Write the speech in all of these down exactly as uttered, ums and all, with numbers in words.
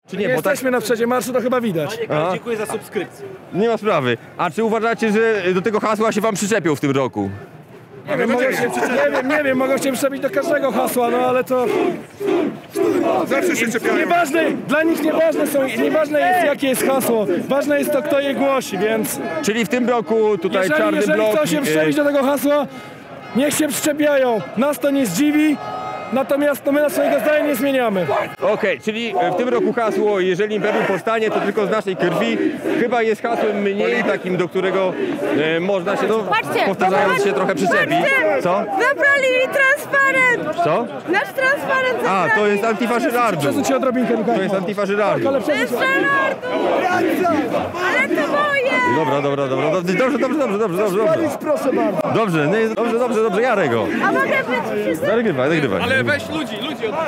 Czy nie, nie bo tak... jesteśmy na przedzie marszu, to chyba widać. Aha. Dziękuję za subskrypcję. Nie ma sprawy. A czy uważacie, że do tego hasła się wam przyczepią w tym roku? Nie wiem, mogą się, nie wiem, nie wiem, mogą się przyczepić do każdego hasła, no ale to... Zawsze się czepiają. Nieważne, dla nich nieważne są, nieważne jest jakie jest hasło, ważne jest to, kto je głosi, więc... Czyli w tym roku tutaj Jeżeli, czarny jeżeli blok... chcą się przyczepić do tego hasła, niech się przyczepiają. Nas to nie zdziwi, natomiast no my na swojego zdania nie zmieniamy. Okej, okay, czyli w tym roku hasło, jeżeli Imperium powstanie, to tylko z naszej krwi. Chyba jest hasłem mniej takim, do którego e, można się, no, Patrzcie, powtarzając się, trochę przyczepić. Co? Zabrali mi transparent! Co? Nasz transparent A, zabrali! to jest Antifa Żyrardu. Przesuń się odrobinkę, To jest Antifa Żyrardu. ale To jest Żyrardu! Ale to moje! Dobra, dobra, dobra, dobrze, dobrze, dobrze, dobrze, dobrze, dobrze. proszę bardzo. Dobrze, no jest- dobrze, dobrze, dobrze, jarę go. A mogę być wszyscy? Nagrywaj, nagrywaj. Ale weź ludzi, ludzi od...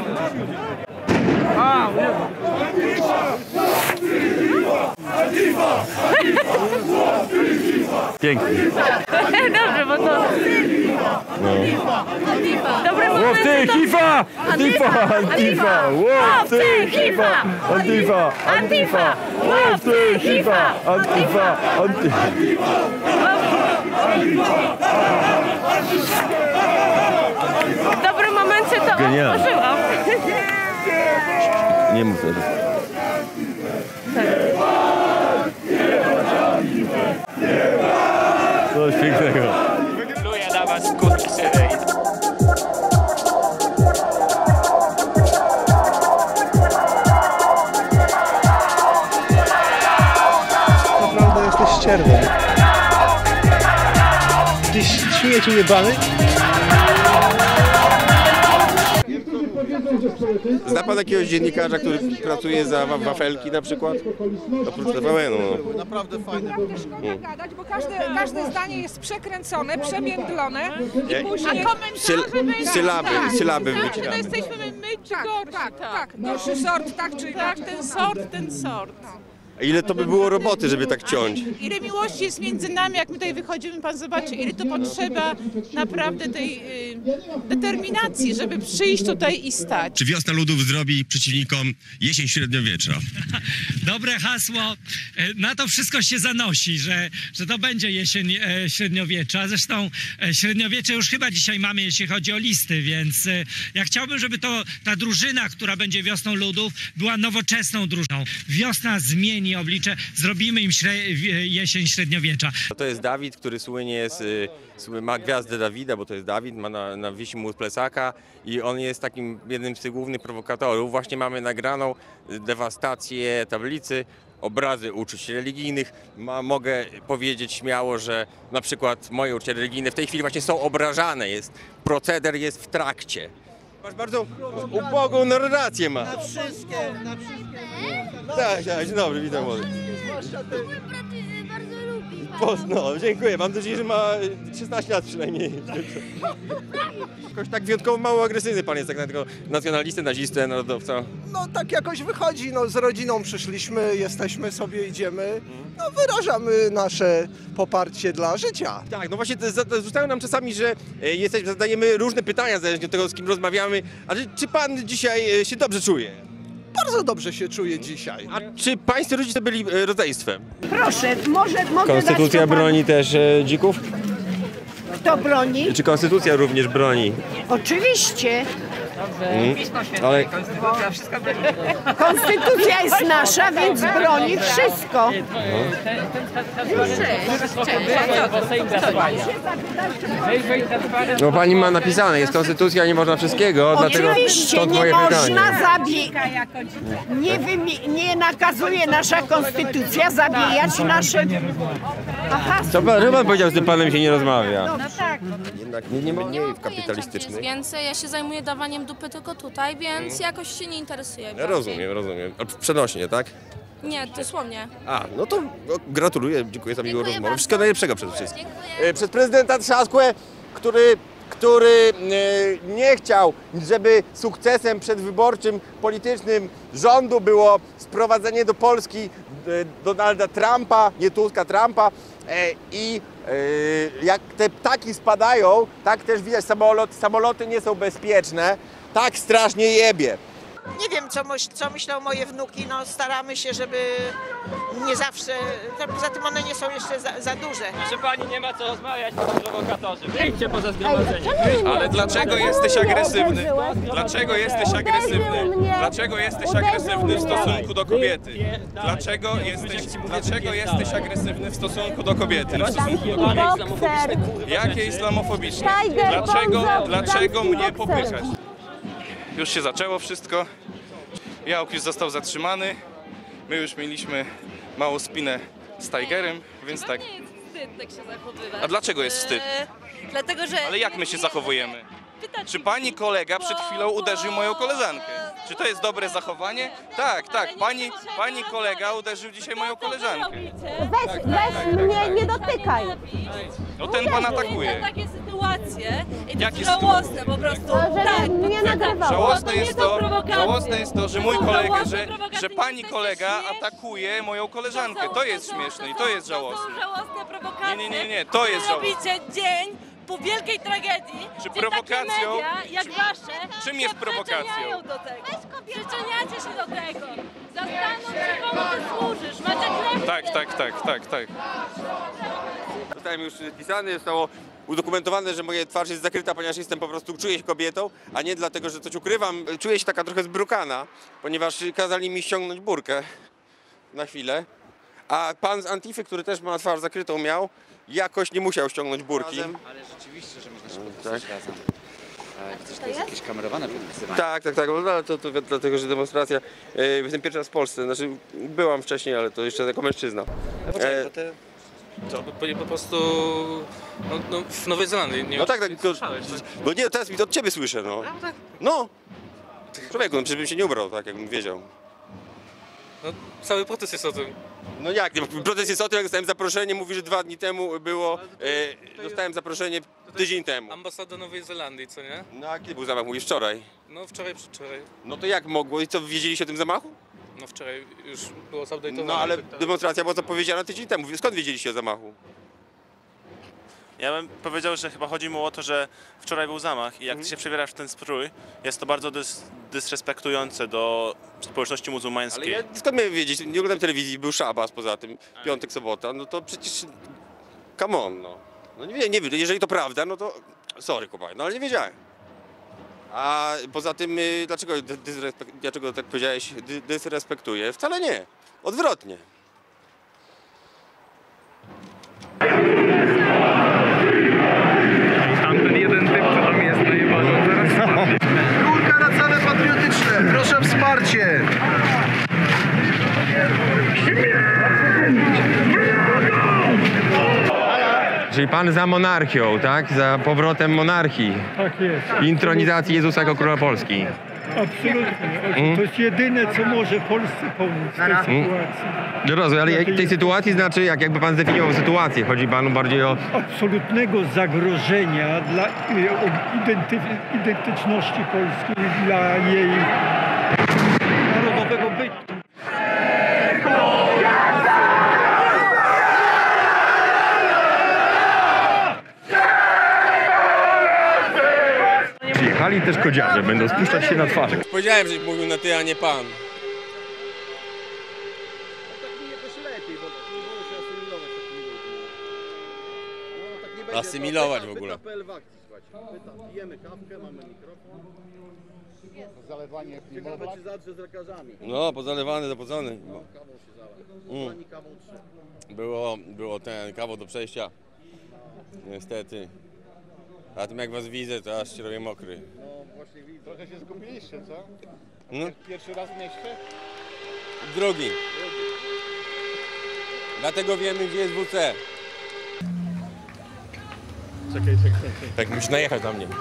Pięknie. Dobrze, bo to... Dobry moment, Łowcy, to- hifa! Antifa, Antifa! Łowcy, hifa! Antifa, Antifa! Łowcy, hifa! Antifa, Antifa! W dobrym momencie to Genialnie. otworzyłam. Nie mów teraz. Coś pięknego. Pluję na was skutki synej. Naprawdę jesteś ścierny. Gdzieś śmieci jebany? Zna pan jakiegoś dziennikarza, który pracuje za wa- wafelki na przykład? Oprócz T V N-u. No. Naprawdę fajny. Nie gadać, bo każde, każde zdanie jest przekręcone, przemiędlone i później... Syl sylaby, sylaby Tak, wycinane. to jesteśmy my czy gorsi, tak, tak, tak, gorszy sort, tak czy inaczej. ten sort, ten sort. A ile to by było roboty, żeby tak ciąć? Ile miłości jest między nami, jak my tutaj wychodzimy, pan zobaczy, ile to potrzeba naprawdę tej y, determinacji, żeby przyjść tutaj i stać. Czy wiosna ludów zrobi przeciwnikom jesień średniowiecza? Dobre hasło. E, Na to wszystko się zanosi, że, że to będzie jesień e, średniowiecza. Zresztą e, średniowiecze już chyba dzisiaj mamy, jeśli chodzi o listy, więc e, ja chciałbym, żeby to ta drużyna, która będzie wiosną ludów, była nowoczesną drużyną. Wiosna zmieni oblicze, zrobimy im śre, jesień średniowiecza. To jest Dawid, który słynie z, y, ma gwiazdę Dawida, bo to jest Dawid, ma na, na wisi mu plecaka i on jest takim jednym z tych głównych prowokatorów. Właśnie mamy nagraną dewastację tablicy, obrazy uczuć religijnych. Ma, mogę powiedzieć śmiało, że na przykład moje uczucia religijne w tej chwili właśnie są obrażane. Jest, proceder jest w trakcie. Masz bardzo ubogą narrację ma. Na wszystkie, na wszystkie. Tak, tak, dzień dobry, witam młody. Zwłaszcza ty. Bardzo lubi. No, dziękuję. Mam nadzieję, że ma szesnaście lat przynajmniej. Jakoś tak wyjątkowo mało agresywny pan jest, tak na tego nacjonalistę, nazistę, narodowca. No tak jakoś wychodzi, no z rodziną przyszliśmy, jesteśmy sobie, idziemy, no wyrażamy nasze poparcie dla życia. Tak, no właśnie to, to rzucają nam czasami, że e, jesteśmy, zadajemy różne pytania, zależnie od tego, z kim rozmawiamy. A czy, czy pan dzisiaj e, się dobrze czuje? Bardzo dobrze się czuję dzisiaj. A czy pańscy rodzice byli e, rodzeństwem? Proszę, może mogę Konstytucja dać to broni też e, dzików? panu. Kto broni? Czy konstytucja również broni? Oczywiście. Mm. Ale Konstytucja jest nasza, więc broni wszystko. no pani ma napisane, jest konstytucja, nie można wszystkiego, dlatego Oczywiście stąd nie moje pytanie. można zabijać, nie, wymi- nie nakazuje nasza konstytucja zabijać nasze... Aha, Co pan, że pan powiedział, że z tym panem się nie rozmawia? no tak. Jednak nie, nie, nie, nie kapitalistyczny. Więc ja się zajmuję dawaniem dupy tylko tutaj, więc jakoś się nie interesuję. Ja rozumiem, rozumiem. A przenośnie, tak? Nie, dosłownie. A, no to no, gratuluję, dziękuję za miłą Dziękuję rozmowę. bardzo. Wszystkiego najlepszego przede wszystkim. Dziękuję. E, Przez prezydenta Trzaskłę, który, który e, nie chciał, żeby sukcesem przedwyborczym, politycznym rządu było sprowadzenie do Polski e, Donalda Trumpa, nie Tuska, Trumpa. E, I e, jak te ptaki spadają, tak też widać, samolot, samoloty nie są bezpieczne, tak strasznie jebie. Nie wiem, co, myśl, co myślą moje wnuki, no staramy się, żeby nie zawsze, poza tym one nie są jeszcze za, za duże. Proszę pani, nie ma co rozmawiać, to są prowokatorzy. Wyjdźcie poza zgromadzenie. Ale dlaczego jesteś agresywny? Dlaczego jesteś agresywny? Dlaczego jesteś agresywny w stosunku do kobiety? Dlaczego jesteś, dlaczego jesteś agresywny w stosunku do kobiety? W stosunku do kobiety. Jakie islamofobiczne? Dlaczego, dlaczego mnie popychać? Już się zaczęło wszystko. Jałk już został zatrzymany. My już mieliśmy małą spinę z Tigerem, więc tak. Nie jest wstyd tak się zachowywać. A dlaczego jest wstyd? Eee, dlatego, że... Ale jak my się zachowujemy? Czy pani kolega przed chwilą uderzył moją koleżankę? Czy to jest dobre zachowanie? Tak, tak. Pani, pani kolega uderzył dzisiaj moją koleżankę. Weź, weź mnie, nie dotykaj. No ten pan Są atakuje. takie sytuacje i to Jakie jest żałosne po prostu. Tak, mnie nagrywało. Żałosne nie jest są to, prowokacje. żałosne jest to, że mój To są kolega, żałosne że, prowokacje, że nie pani jesteście kolega śmieszni. atakuje moją koleżankę. są- To jest są- śmieszne i są- to jest To żałosne. są żałosne prowokacje. Nie, nie, nie, nie, to jest Wy żałosne. robicie dzień po wielkiej tragedii. Czy gdzie prowokacją- takie media jak wasze Czym jest się prowokacją? przyczyniają do tego. Przyczyniacie się do tego. Zastanów się, komu ty służysz. Macie chleb. Tak, tak, tak, tak, tak. Zostałem już wpisany, zostało udokumentowane, że moja twarz jest zakryta, ponieważ jestem po prostu, czuję się kobietą, a nie dlatego, że coś ukrywam. Czuję się taka trochę zbrukana, ponieważ kazali mi ściągnąć burkę na chwilę, a pan z Antify, który też ma twarz zakrytą miał, jakoś nie musiał ściągnąć burki. Ale rzeczywiście, że można się tak. podpisać razem. Ale przecież to jest jakieś kamerowane podpisywanie. Tak, tak, tak, no, ale to, to dlatego, że demonstracja, e, jestem pierwszy raz w Polsce, znaczy byłam wcześniej, ale to jeszcze jako mężczyzna. Poczekaj, to te... Co, po, po prostu no, no, w Nowej Zelandii nie No tak, tak, nie to, słyszałeś, tak? no nie, teraz od ciebie słyszę, no. No, człowieku, no przecież bym się nie ubrał, tak, jakbym wiedział. No, cały protest jest o tym. No jak, nie, protest jest o tym, jak dostałem zaproszenie, mówi, że dwa dni temu było, e, dostałem zaproszenie tydzień temu. Ambasada Nowej Zelandii, co nie? No a kiedy był zamach, mówisz wczoraj? No wczoraj, przedwczoraj. No to jak mogło i co, wiedzieliście o tym zamachu? No wczoraj już było zupdate'owane. No ale demonstracja była zapowiedziana tydzień temu, skąd wiedzieliście o zamachu? Ja bym powiedział, że chyba chodzi mu o to, że wczoraj był zamach i jak ty się przebierasz w ten strój, jest to bardzo dys dysrespektujące do społeczności muzułmańskiej. Ale ja, skąd miałem wiedzieć? Nie oglądam telewizji, był szabas poza tym, piątek, sobota, no to przecież, come on, no. No nie wiem, nie wiem, jeżeli to prawda, no to, sorry chłopaki, no ale nie wiedziałem. A poza tym, y, dlaczego, dysrespek- dlaczego tak powiedziałeś, dy- dysrespektuję? Wcale nie, odwrotnie. Tamten jeden typ, co tam jest najebany, zaraz spadnie. Górka na cele patriotyczne, proszę o wsparcie. Czyli pan za monarchią, tak? Za powrotem monarchii. Tak jest. Intronizacji Jezusa jako Króla Polski. Absolutnie. Mm. To jest jedyne, co może Polsce pomóc w tej Mm. sytuacji. No rozumiem, ale jak- tej sytuacji znaczy, jak jakby pan zdefiniował sytuację? Chodzi panu bardziej o... Absolutnego zagrożenia dla y, o identy- identyczności Polski, dla jej narodowego bytu. Przyjechali też kodziarze, będą spuszczać się na twarz. Powiedziałem, że mówił na ty, a nie pan. Asymilować w ogóle. Pijemy kawkę, mamy mikrofon. Zalewanie klimatyzację z lekarzami. No, pozalewany, zapocony. Kawą się zalewa. Mm. Pani kawą trzy. Było, było ten kawał do przejścia. Niestety. A tym jak was widzę, to aż się robię mokry. No właśnie widzę. Trochę się zgubiliście, co? No. Pierwszy raz w mieście? Drugi. Dlatego wiemy, gdzie jest W C. Czekaj, czekaj, czekaj. Tak musisz najechać na mnie.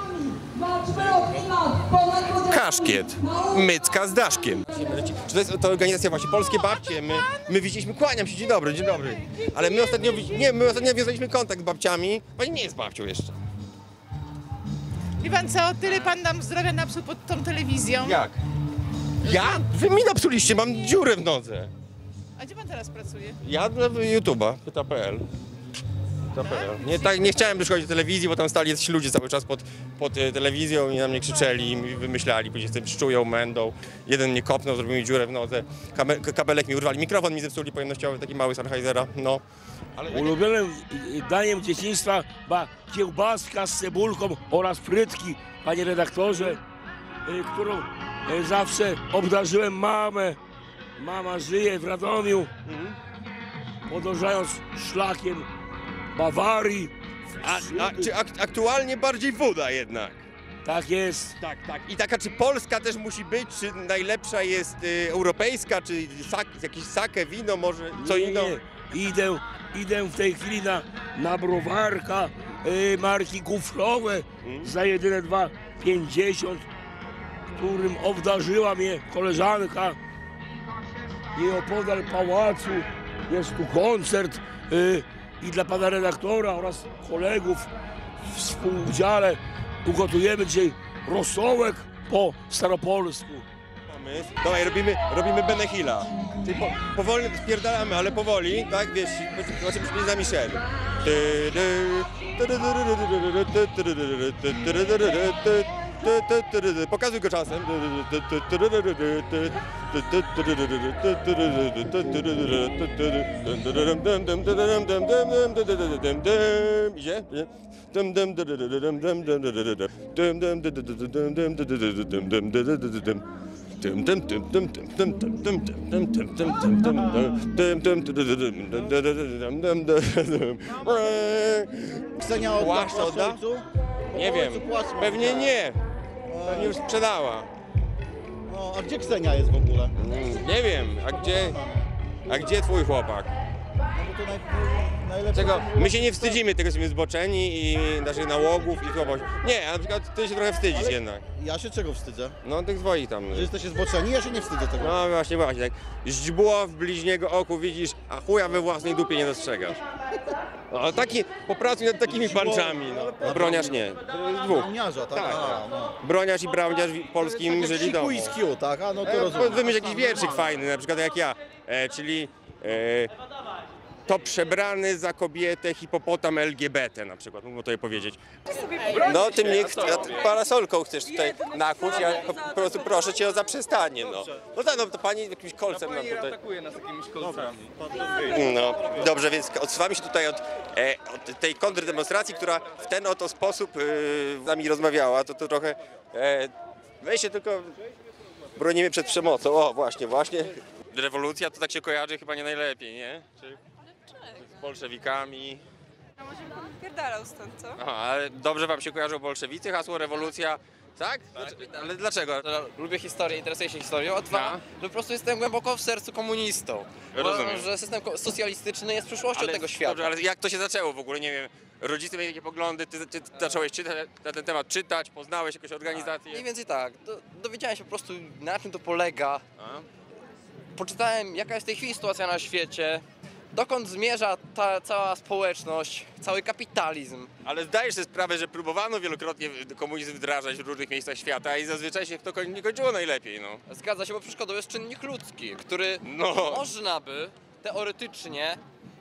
Kaszkiet. Mycka z daszkiem. Czy to jest to organizacja właśnie Polskie Babcie? My, my widzieliśmy, kłaniam się, dzień dobry, dzień dobry. Ale my ostatnio, nie, my ostatnio nawiązaliśmy kontakt z babciami. Pani nie jest babcią jeszcze. Wie pan co, tyle pan nam zdrowia napsuł pod tą telewizją. Jak? Ja? Wy mi napsuliście, mam dziurę w nodze. A gdzie pan teraz pracuje? Ja dla YouTube'a, pyta kropka p l. To pewnie. Nie, tak, nie chciałem przychodzić do telewizji, bo tam stali jacyś ludzie cały czas pod, pod e, telewizją i na mnie krzyczeli, i mi wymyślali, później sobie szczują, mędą. Jeden mnie kopnął, zrobił mi dziurę w nodze, Kabe, kabelek mi urwali, mikrofon mi zepsuli pojemnościowy, taki mały Sennheisera, no. Ale... Ulubionym daniem dzieciństwa była kiełbaska z cebulką oraz frytki, panie redaktorze, y, którą y, zawsze obdarzyłem mamę. Mama żyje w Radomiu, mhm. podążając szlakiem Bawarii. A, a, czy ak aktualnie bardziej woda jednak? Tak jest. Tak, tak. I taka, czy Polska też musi być, czy najlepsza jest y, europejska, czy sak, jakieś sake, wino, może co innego? Nie, idę, idę w tej chwili na, na browarka y, marki Kufrowe hmm? za jedyne dwa pięćdziesiąt, którym obdarzyła mnie koleżanka. Nieopodal pałacu jest tu koncert y, i dla pana redaktora oraz kolegów w współudziale ugotujemy dzisiaj rosołek po staropolsku. Dawaj, robimy, robimy Benehila. Czyli po, powoli spierdalamy, ale powoli, tak, wiesz, zobaczymy, czy za Michel. Pokazuj go czasem. Idzie? Ksenia odda po ojcu? Nie wiem, pewnie nie. Pewnie już sprzedała. No, a gdzie Ksenia jest w ogóle? Nie wiem, a gdzie, a gdzie twój chłopak? No bo to naj, najlepsze... Czego? My się nie wstydzimy tego, że jesteśmy zboczeni i naszych nałogów i słabości. Nie, a na przykład ty się trochę wstydzisz Ale jednak. Ja się czego wstydzę? No tych swoich tam. Że jesteście zboczeni? Ja się nie wstydzę tego. No właśnie, właśnie, tak. Źdźbło w bliźniego oku widzisz, a chuja we własnej dupie nie dostrzegasz. No taki, popracuj nad takimi panczami, no. Broniarz nie. Dwóch. Broniarza, tak? Tak, A, tak. no. Broniarz i brałniarz w polskim żyli domu. Siku i skiu, tak? A no to E, rozumiem. Wymyśl jakiś wierszyk fajny, na przykład jak ja, e, czyli e, to przebrany za kobietę hipopotam L G B T na przykład, mógłbym to je powiedzieć. No ty mnie parasolką chcesz tutaj nakłuć, ja po, po prostu proszę cię o zaprzestanie, no. No tak, no to pani jakimś kolcem nam tutaj... atakuje nas jakimiś kolcami. No, dobrze, więc odsuwamy się tutaj od, e, od tej kontrdemonstracji, która w ten oto sposób e, z nami rozmawiała, to, to trochę... E, weź się tylko... Bronimy przed przemocą, o właśnie, właśnie. Rewolucja to tak się kojarzy chyba nie najlepiej, nie? Czy z bolszewikami. A może bym pan wypierdalał stąd, co? Aha, ale dobrze wam się kojarzą bolszewicy, hasło rewolucja, tak? Dlaczego? Ale dlaczego? Lubię historię, interesuję się historią, a dwa, No. że po prostu jestem głęboko w sercu komunistą. Rozumiem. Uważam, że system ko- socjalistyczny jest przyszłością Ale, tego świata. Dobrze, ale jak to się zaczęło w ogóle? Nie wiem, rodzice mieli takie poglądy, ty, ty, ty zacząłeś czytać, na ten temat czytać, poznałeś jakąś organizację? Mniej więcej tak. Do, dowiedziałem się po prostu, na czym to polega. A? Poczytałem, jaka jest w tej chwili sytuacja na świecie, dokąd zmierza ta cała społeczność, cały kapitalizm. Ale zdajesz sobie sprawę, że próbowano wielokrotnie komunizm wdrażać w różnych miejscach świata i zazwyczaj się to koń, nie kończyło najlepiej, no. Zgadza się, bo przeszkodą jest czynnik ludzki, który No. można by teoretycznie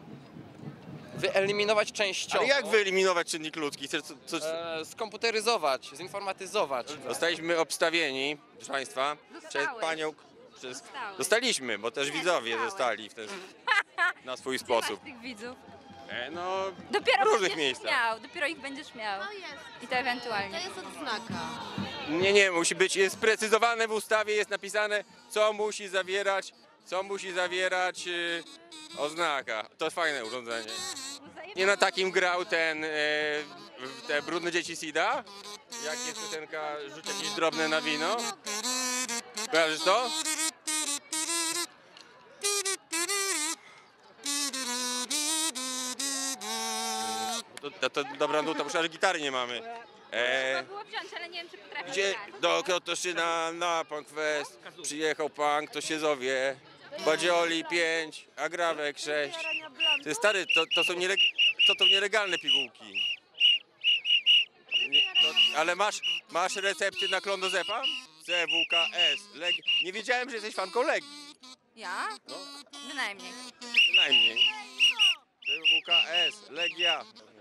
wyeliminować częściowo. Ale jak wyeliminować czynnik ludzki? Chcesz co, co... E, skomputeryzować, zinformatyzować. Zostaliśmy obstawieni, proszę Państwa, przez panią... Przez... Dostaliśmy, bo też widzowie zostali w ten, na swój sposób. tych widzów. E, no, Dopiero w różnych będziesz miejscach. miał, dopiero ich będziesz miał. I to ewentualnie. To jest odznaka. Nie, nie, musi być, jest sprecyzowane w ustawie, jest napisane, co musi zawierać, co musi zawierać yy, oznaka. To fajne urządzenie. Nie na takim grał ten, yy, te brudne dzieci Sida? Jak jest piosenka, rzuć jakieś drobne na wino? Kojarzysz to? To, to, to dobra nuta, bo że gitary nie mamy. E, Trzeba było wziąć, ale nie wiem, czy potrafię Gdzie grać. do Krotoszyna na Punk Fest przyjechał punk, to się zowie. Badzioli pięć, Agrawek sześć. To jest stary, to, to, są, niele, to, to nielegalne pigułki. Nie, to, ale masz, masz recepty na klondozepa? C W K S. Leg... Nie wiedziałem, że jesteś fanką Legii. Ja? No. Bynajmniej. Przynajmniej. To W K S, Legia.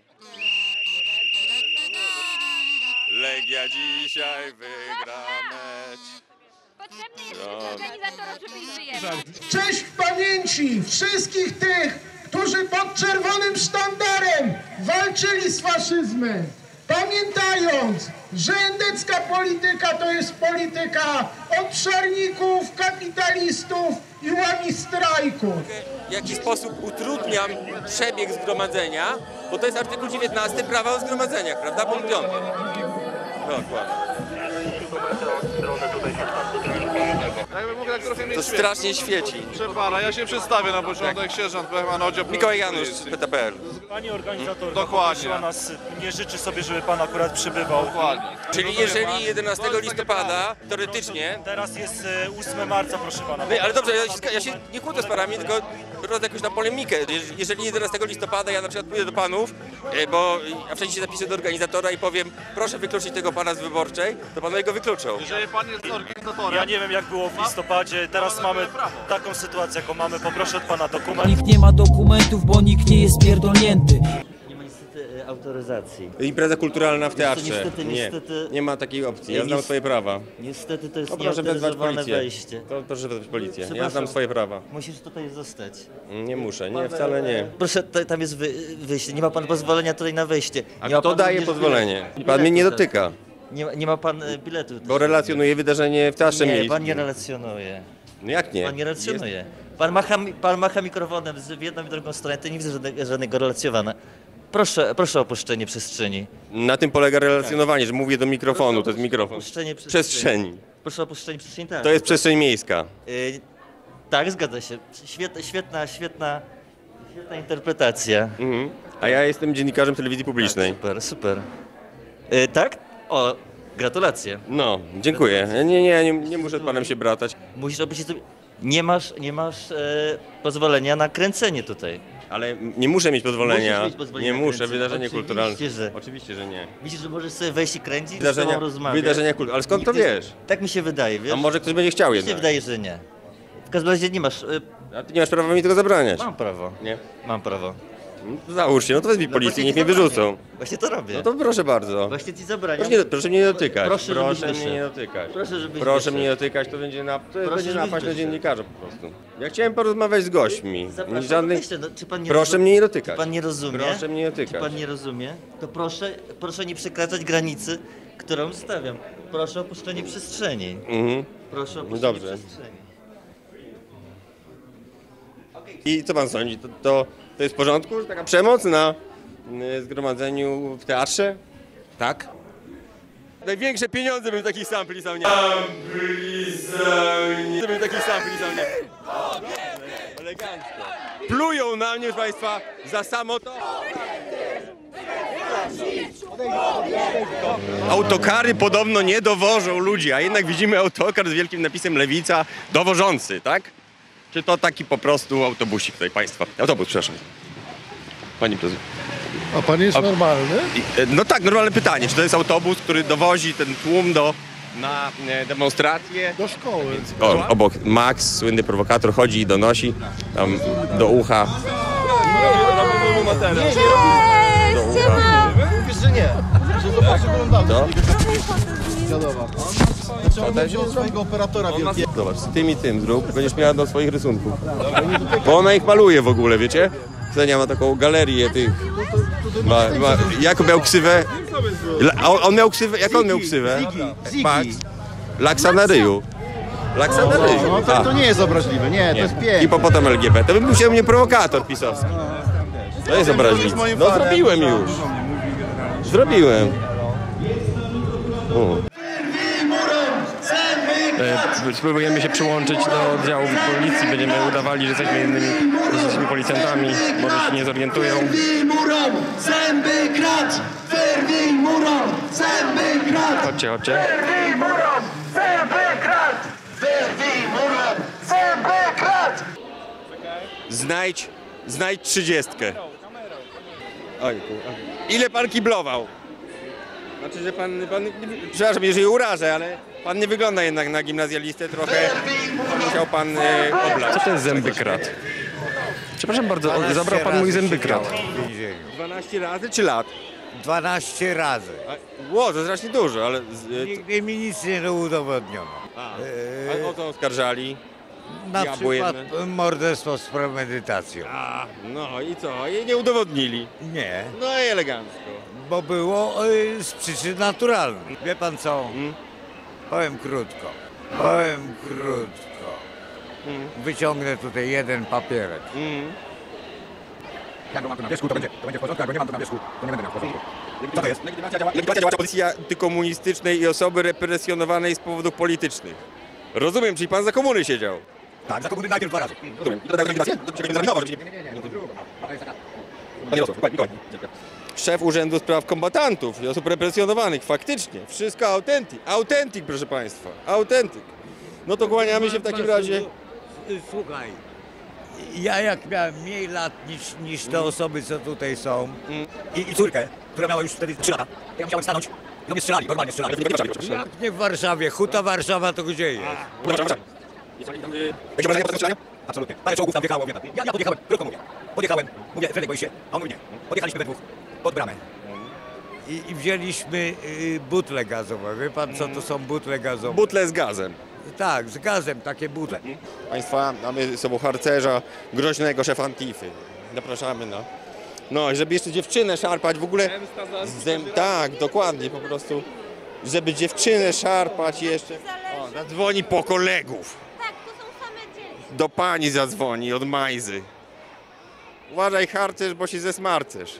Legia dzisiaj wygra mecz. Potrzebny jest organizator, żeby ich wyjechał. Cześć w pamięci wszystkich tych, którzy pod czerwonym sztandarem walczyli z faszyzmem. Pamiętając, że endecka polityka to jest polityka obszarników, kapitalistów i łami strajków. W jaki sposób utrudniam przebieg zgromadzenia, bo to jest artykuł dziewiętnasty prawa o zgromadzeniach, prawda? Punkt piąty. Dokładnie. To strasznie świeci. Proszę pana, ja się przedstawię na początek, sierżant Bechman, oddział Mikołaj Janusz z P T P R. Pani organizator dokładnie nas nie życzy sobie, żeby pan akurat przybywał. Dokładnie. Czyli jeżeli jedenastego listopada, teoretycznie... Teraz jest ósmego marca, proszę pana. Nie, ale dobrze, ja się, ja się nie kłócę z parami, tylko rodzę jakoś na polemikę. Jeżeli jedenastego listopada ja na przykład pójdę do panów, bo ja wcześniej się zapiszę do organizatora i powiem, proszę wykluczyć tego pana z wyborczej, to panowie go wykluczą. Jeżeli pan jest organizatorem... Ja nie wiem jak było w listopadzie, teraz mamy taką sytuację, jaką mamy. Poproszę od pana dokument. Nikt nie ma dokumentów, bo nikt nie jest pierdolnięty. Nie ma niestety autoryzacji. Impreza kulturalna w teatrze. Niestety, nie, niestety, nie ma takiej opcji. Ja znam swoje prawa. Niestety to jest o, proszę wezwać nieautoryzowane policję. wejście. To proszę wezwać policję. Ja znam swoje prawa. Musisz tutaj zostać. Nie muszę, nie, wcale nie. Proszę, tam jest wy, wyjście. Nie ma pan pozwolenia tutaj na wejście. A nie kto daje pozwolenie? Biletu. Pan mnie nie dotyka. Nie, nie ma pan biletu. Bo relacjonuje wydarzenie w teatrze miejskim. Nie, pan nie relacjonuje. No jak nie? Pan nie relacjonuje. Jest... Pan, macha, pan macha mikrofonem w jedną i drugą stronę, to nie widzę żadnego, żadnego relacjonowania. Proszę, proszę o opuszczenie przestrzeni. Na tym polega relacjonowanie, tak. Że mówię do mikrofonu, to jest mikrofon. Opuszczenie przestrzeni. przestrzeni. Proszę o opuszczenie przestrzeni, tak. To jest przestrzeń miejska. Yy, tak, zgadza się. Świetna, świetna, świetna, świetna interpretacja. Mhm. A ja jestem dziennikarzem telewizji publicznej. Tak, super, super. Yy, tak? O, gratulacje. No, dziękuję. Nie, nie, nie, nie muszę z panem się bratać. Musisz opuścić sobie... Nie masz, nie masz e, pozwolenia na kręcenie tutaj. Ale nie muszę mieć pozwolenia. Mieć pozwolenia nie muszę, wydarzenie Oczywiście, kulturalne. Że. Oczywiście, że nie. Widzisz, że możesz sobie wejść i kręcić, Wydarzenia, z tobą rozmawiać. Wydarzenia kulturalne. Ale skąd Nikt to wiesz? Nie, tak mi się wydaje, wiesz? A może ktoś będzie chciał mi jednak? Mi się wydaje, że nie. W każdym razie nie masz... Y... A ty nie masz prawa mi tego zabraniać. Mam prawo. Nie? Mam prawo. No, załóż się, no to wezmij policję, niech mnie wyrzucą. Właśnie to robię. No to proszę bardzo. Właśnie ci zabraniam. Proszę, nie, proszę mnie nie dotykać. Proszę, proszę mnie nie dotykać. Proszę, żebyś Proszę mnie nie dotykać, to będzie, na, to proszę, będzie napaść na dziennikarza po prostu. Ja chciałem porozmawiać z gośćmi. Zapraszam, Żadnych... myślę, no, czy pan nie proszę rozumie, mnie nie dotykać. Czy pan nie rozumie? Proszę mnie nie dotykać. Czy pan nie rozumie? To proszę, proszę nie przekraczać granicy, którą stawiam. Proszę o opuszczenie przestrzeni. Mhm. Proszę o opuszczenie Dobrze. przestrzeni. I co pan sądzi? To, to, to jest w porządku, że taka przemoc na y, zgromadzeniu w teatrze? Tak? Największe pieniądze bym takich sampli za mnie. Sampli za mnie. Bym takich sampli za mnie. Elegancko. Plują na mnie, proszę państwa, za samo to. Autokary podobno nie dowożą ludzi, a jednak widzimy autokar z wielkim napisem Lewica dowożący, tak? Czy to taki po prostu autobusik tutaj państwa? Autobus, przepraszam. Pani prezydent. A pan jest A, normalny? No tak, normalne pytanie. Czy to jest autobus, który dowozi ten tłum do, na e, demonstrację? Do szkoły. O, obok Max, słynny prowokator, chodzi i donosi tam do ucha. Nie, nie robię. Do ucha. Mówisz, że nie. Że zobaczy oglądamy. Wiadomo. Trzeba wziąć swojego operatora wielkiego. Zobacz, z tym i tym zrób, będziesz miała do swoich rysunków. Bo ona ich maluje w ogóle, wiecie? Ksenia ma taką galerię tych... Ma, ma, jak miał ksywę? A on, on miał ksywę, jak on miał ksywę? Max. Laksa na ryju. Laksa na ryju. No to, to nie jest obraźliwe, nie, to jest piękne. Hipopotam L G B T. To bym musiał mnie prowokator pisowski. To jest obraźliwe. No zrobiłem już. Zrobiłem. U. Spróbujemy się przyłączyć do oddziału policji, będziemy udawali, że jesteśmy innymi, że jesteśmy policjantami, może się nie zorientują. Wyrwij murom zęby krat! Wyrwij murom zęby krat! Chodźcie, chodźcie. Wyrwij murom zęby krat! Wyrwij murom zęby krat! Znajdź, znajdź trzydziestkę. Ojku, ile pan kiblował? Znaczy, że pan, pan, przepraszam, jeżeli urażę, ale pan nie wygląda jednak na gimnazjalistę, trochę musiał pan e, oblać. Co ten zęby krat? Przepraszam bardzo, o, zabrał pan mój zębykrat. dwanaście razy czy lat? dwanaście razy. Ło, to strasznie dużo, ale... Z, Nigdy mi nic nie udowodniono. a, a o co oskarżali? Na Diabło przykład jedne. morderstwo z premedytacją. A, no i co? I nie udowodnili? Nie. No i elegancko. Bo było y, z przyczyn naturalnych. Wie pan co? Hmm? Powiem krótko. Powiem krótko. Hmm? Wyciągnę tutaj jeden papierek. Hmm? Jak go mam tu na wierzchu, to będzie, to będzie w porządku, jak go nie mam tu na wierzchu, to nie będę miał w porządku. Co to jest? Legitymacja działacza policji antykomunistycznej i osoby represjonowanej z powodów politycznych. Rozumiem, czyli pan za komuny siedział. Tak, za komuny najpierw dwa razy. Rozumiem. I to tak legitymację? To się egzaminował, że nie... Panie Rosław, dokładnie. Szef Urzędu Spraw Kombatantów i Osób Represjonowanych, faktycznie, wszystko autentyk, autentyk, proszę państwa, autentyk. No to kłaniamy się w takim razie. Słuchaj, ja jak miałem mniej lat niż, niż te osoby, co tutaj są, i, i córkę, która miała już wtedy trzy lata, ja musiałem stanąć, i do mnie strzelali, normalnie strzelali. Jak nie w Warszawie, Huta Warszawa to gdzie jest? Absolutnie. Parę czołgów tam wjechało. Ja, ja podjechałem, krótko mówię. Podjechałem, mówię, Fredek boisz się, a on mówi nie. Podjechaliśmy we dwóch pod bramę. I, i wzięliśmy y, butle gazowe. Wie pan co to są butle gazowe? Butle z gazem. Tak, z gazem, takie butle. Państwa, mamy ze sobą harcerza, groźnego szefa Antify. Zapraszamy na... No i żeby jeszcze dziewczynę szarpać, w ogóle... Zem... Tak, dokładnie, po prostu... Żeby dziewczynę szarpać jeszcze... O, zadzwoni po kolegów. Do pani zadzwoni, od Majzy. Uważaj, harcerz, bo się zesmarcerz.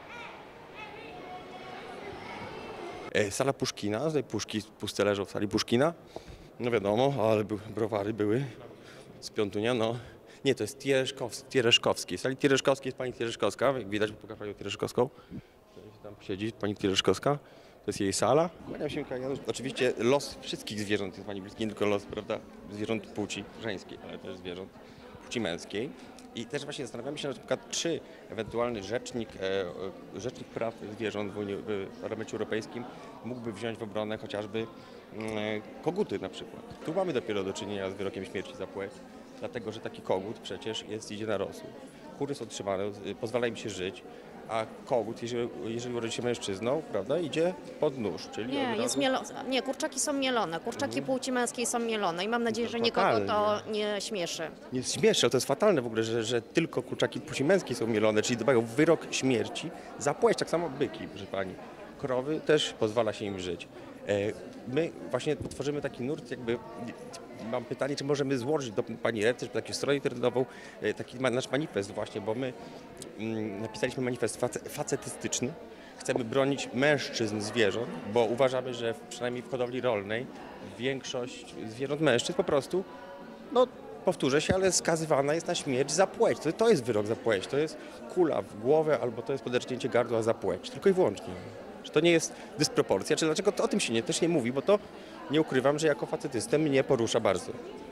E, sala Puszkina, tutaj puszki puste leżą w sali Puszkina. No wiadomo, ale by, browary były z Piątunia, no. Nie, to jest Tiereszkowski, Tiereszkowski. W sali Tiereszkowskiej jest pani Tiereszkowska, jak widać, pokaż panią Tiereszkowską. Tam siedzi pani Tiereszkowska. To jest jej sala. Kłaniam się, Janusz. Oczywiście los wszystkich zwierząt jest pani bliski, nie tylko los, prawda, zwierząt płci żeńskiej, ale też zwierząt płci męskiej. I też właśnie zastanawiamy się na przykład, czy ewentualny rzecznik, e, rzecznik praw zwierząt w, Unii, w Parlamencie Europejskim mógłby wziąć w obronę chociażby e, koguty na przykład. Tu mamy dopiero do czynienia z wyrokiem śmierci za płeć, dlatego że taki kogut przecież jest, idzie na rosół. Kury są trzymane, pozwala im się żyć. A kogut, jeżeli, jeżeli urodzi się mężczyzną, prawda, idzie pod nóż, czyli Nie, od jest razu... mielo... nie, kurczaki są mielone, kurczaki Mhm. płci męskiej są mielone i mam nadzieję, To że nikogo fatalnie. to nie śmieszy. Nie śmieszę, ale to jest fatalne w ogóle, że, że tylko kurczaki płci męskiej są mielone, czyli dodają wyrok śmierci za płeć, tak samo byki, proszę pani. Krowy też pozwala się im żyć. E, my właśnie tworzymy taki nurt, jakby... Mam pytanie, czy możemy złożyć do pani redaktor, taką stronę internetową, taki nasz manifest właśnie, bo my mm, napisaliśmy manifest face, facetystyczny. Chcemy bronić mężczyzn zwierząt, bo uważamy, że w, przynajmniej w hodowli rolnej większość zwierząt mężczyzn po prostu, no powtórzę się, ale skazywana jest na śmierć za płeć. To, to jest wyrok za płeć, to jest kula w głowę albo to jest poderżnięcie gardła za płeć, tylko i wyłącznie. Że to nie jest dysproporcja, czy dlaczego to o tym się nie, też nie mówi, bo to nie ukrywam, że jako facetystę mnie porusza bardzo.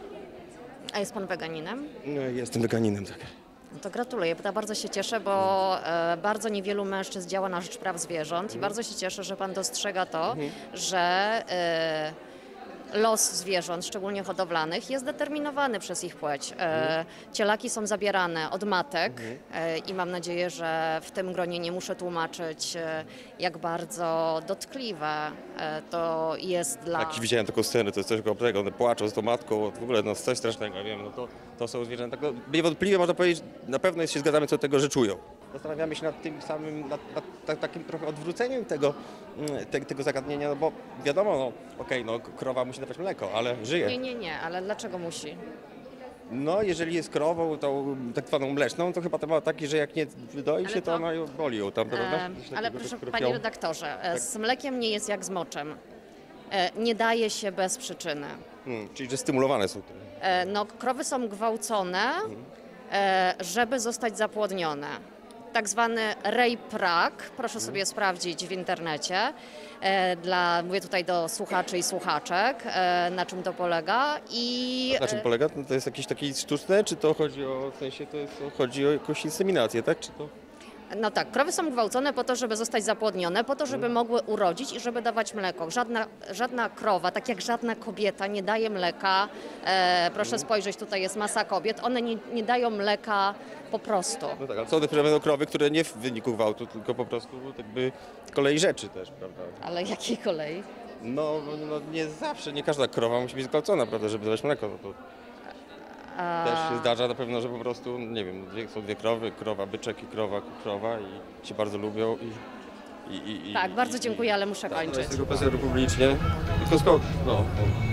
A jest pan weganinem? No, jestem weganinem, tak. No to gratuluję, ja bardzo się cieszę, bo e, bardzo niewielu mężczyzn działa na rzecz praw zwierząt i bardzo się cieszę, że pan dostrzega to, że e, los zwierząt, szczególnie hodowlanych, jest determinowany przez ich płeć. E, cielaki są zabierane od matek e, i mam nadzieję, że w tym gronie nie muszę tłumaczyć, e, jak bardzo dotkliwe e, to jest dla... Tak, widziałem taką scenę, to jest coś okropnego, one płaczą z tą matką, w ogóle no, coś strasznego, ja wiem, no to, to są zwierzęta, no, niewątpliwie można powiedzieć, na pewno się zgadzamy co do tego, że czują. Zastanawiamy się nad tym samym, nad, nad, nad takim trochę odwróceniem tego, te, tego zagadnienia, no bo wiadomo, no okej, okay, no krowa musi dawać mleko, ale żyje. Nie, nie, nie, ale dlaczego musi? No, jeżeli jest krową, tą tak zwaną mleczną, to chyba to ma taki, że jak nie wydoi się, to, to ona ją boli ją tam, prawda? E, ale proszę, panie redaktorze, tak. Z mlekiem nie jest jak z moczem. E, nie daje się bez przyczyny. Hmm, czyli, że stymulowane są. E, no, krowy są gwałcone, hmm. e, żeby zostać zapłodnione. Tak zwany rape-rak, proszę hmm. sobie sprawdzić w internecie. E, dla, mówię tutaj do słuchaczy i słuchaczek, e, na czym to polega. I, na czym polega? To jest jakieś takie sztuczne, czy to chodzi o, w sensie, to jest, chodzi o jakąś inseminację, tak? Czy to... No tak, krowy są gwałcone po to, żeby zostać zapłodnione, po to, żeby mogły urodzić i żeby dawać mleko. Żadna, żadna krowa, tak jak żadna kobieta nie daje mleka. E, proszę spojrzeć, tutaj jest masa kobiet. One nie, nie dają mleka po prostu. No tak, ale są też będą krowy, które nie w wyniku gwałtu, tylko po prostu jakby z kolei rzeczy też, prawda? Ale jakiej kolei? No, no nie zawsze, nie każda krowa musi być zgwałcona, prawda, żeby dawać mleko. No to A... też się zdarza na pewno, że po prostu, nie wiem, dwie, są dwie krowy, krowa byczek i krowa krowa i się bardzo lubią i... i, i Tak, i, bardzo i, dziękuję, ale muszę tak, kończyć. z tego PESEL-u publicznie. To skąd? No.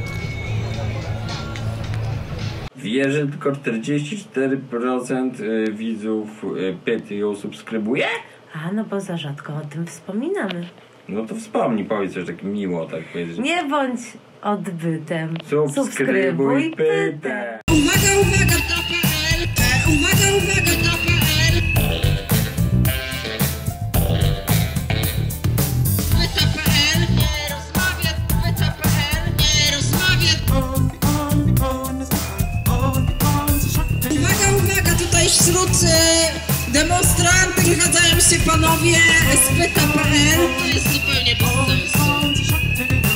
Wie, że tylko czterdzieści cztery procent widzów Pyty ją subskrybuje? A, no bo za rzadko o tym wspominamy. No to wspomnij, powiedz coś tak miło, tak powiedz. Nie bądź odbytem. Subskrybuj Pytę! Uwaga, uwaga, to kropka pe el! Uwaga, uwaga, to kropka pe el! Pyta kropka pe el! Nie rozmawia! Pyta kropka pe el! Nie rozmawia! Uwaga, uwaga, tutaj wśród demonstrantów wychadzają się panowie z Pyta kropka pe el. To jest zupełnie bez sensu.